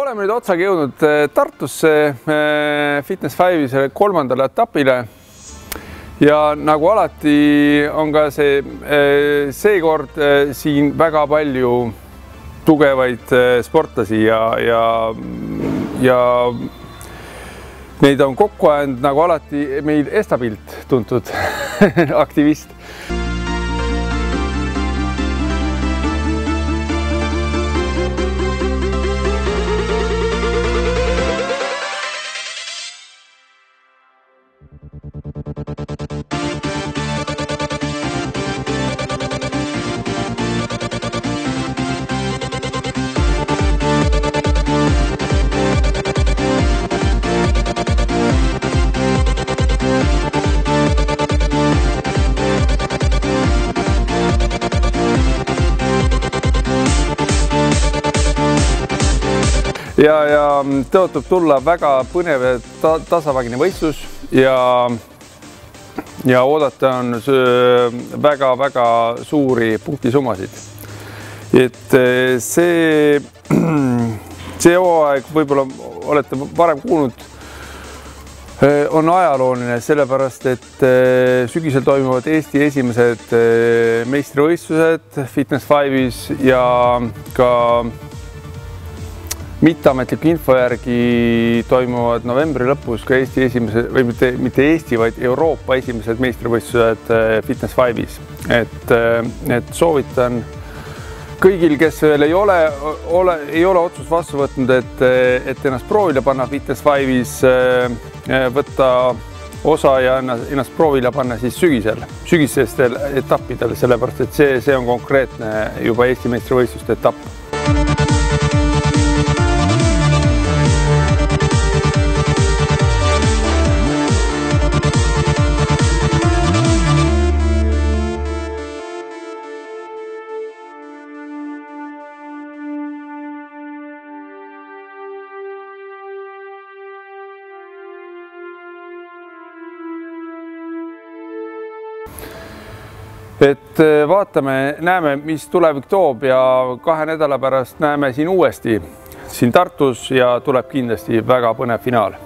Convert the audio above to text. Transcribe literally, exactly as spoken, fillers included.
oleme nüüd otsaga jõudnud Tartusse Fitness Five'ise kolmandale etapile ja nagu alati on ka see seekord siin väga palju tugevaid sportlasi ja, ja, ja neid on kokku ajanud nagu alati meil Estapilt tuntud aktivist. ja, ja tõotab tulla väga põnev ta, tasavägine võistlus ja, ja oodata on väga-väga suuri punktisummasid. Et see, see hooaeg, võib-olla olete varem kuulnud, on ajalooline, sellepärast et sügisel toimuvad Eesti esimesed meistrivõistlused Fitness Five'is ja ka mitteametliku info järgi toimuvad novembri lõpus ka Eesti esimesed, või mitte, mitte Eesti, vaid Euroopa esimesed meistrivõistlused Fitness Five'is. Et, et soovitan kõigil, kes veel ei ole, ole, ei ole otsust vastu võtnud, et, et ennast proovile panna Fitness Five'is, võtta osa ja ennast proovile panna siis sügisel, sügisestel etappidel, sellepärast et see, see on konkreetne juba Eesti meistrivõistluste etapp. Et vaatame, näeme, mis tulevik toob ja kahe nädala pärast näeme siin uuesti siin Tartus ja tuleb kindlasti väga põnev finaal.